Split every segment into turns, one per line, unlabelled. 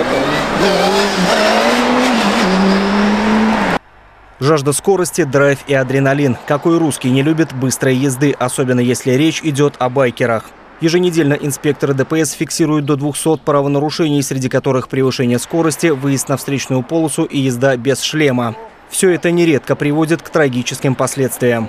Жажда скорости, драйв и адреналин. Какой русский не любит быстрой езды, особенно если речь идет о байкерах. Еженедельно инспекторы ДПС фиксируют до 200 правонарушений, среди которых превышение скорости, выезд на встречную полосу и езда без шлема. Все это нередко приводит к трагическим последствиям.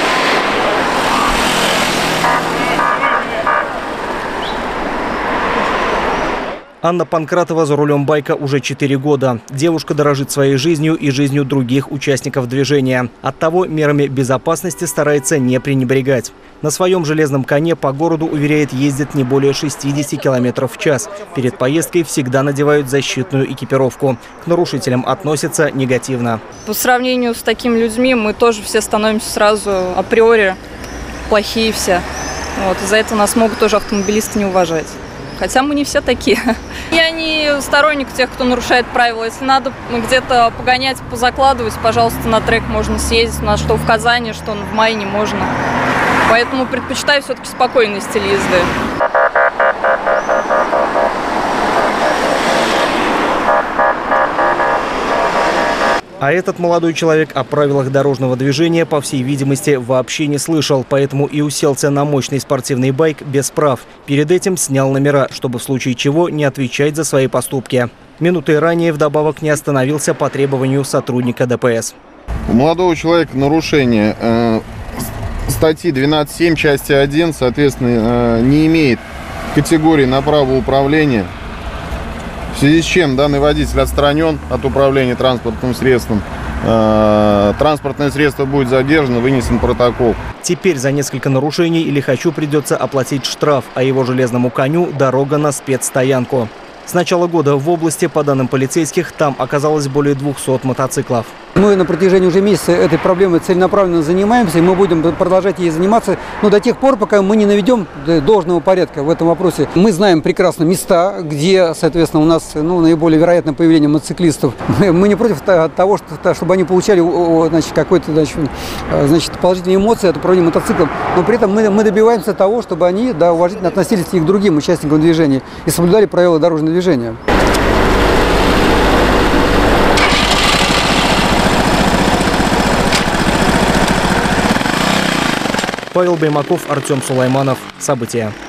Анна Панкратова за рулем байка уже 4 года. Девушка дорожит своей жизнью и жизнью других участников движения. Оттого мерами безопасности старается не пренебрегать. На своем железном коне по городу, уверяет, ездит не более 60 км в час. Перед поездкой всегда надевают защитную экипировку. К нарушителям относятся негативно.
По сравнению с такими людьми мы тоже все становимся сразу априори плохие все. Из-за этого нас могут тоже автомобилисты не уважать. Хотя мы не все такие. Я не сторонник тех, кто нарушает правила. Если надо где-то погонять, позакладывать, пожалуйста, на трек можно съездить. У нас что в Казани, что в Майне можно. Поэтому предпочитаю все-таки спокойный стиль езды.
А этот молодой человек о правилах дорожного движения, по всей видимости, вообще не слышал, поэтому и уселся на мощный спортивный байк без прав. Перед этим снял номера, чтобы в случае чего не отвечать за свои поступки. Минутой ранее вдобавок не остановился по требованию сотрудника ДПС.
У молодого человека нарушение статьи 12.7 части 1, соответственно, не имеет категории на право управления. В связи с чем данный водитель отстранен от управления транспортным средством. Транспортное средство будет задержано, вынесен протокол.
Теперь за несколько нарушений лихачу придется оплатить штраф, а его железному коню дорога на спецстоянку. С начала года в области, по данным полицейских, там оказалось более 200 мотоциклов.
Мы на протяжении уже месяца этой проблемой целенаправленно занимаемся, и мы будем продолжать ей заниматься, но до тех пор, пока мы не наведем должного порядка в этом вопросе. Мы знаем прекрасно места, где, соответственно, у нас наиболее вероятно появление мотоциклистов. Мы не против того, чтобы они получали какой-то положительные эмоции от управления мотоциклом, но при этом мы добиваемся того, чтобы они уважительно относились и к другим участникам движения и соблюдали правила дорожного движения.
Павел Баймаков, Артем Сулайманов. События.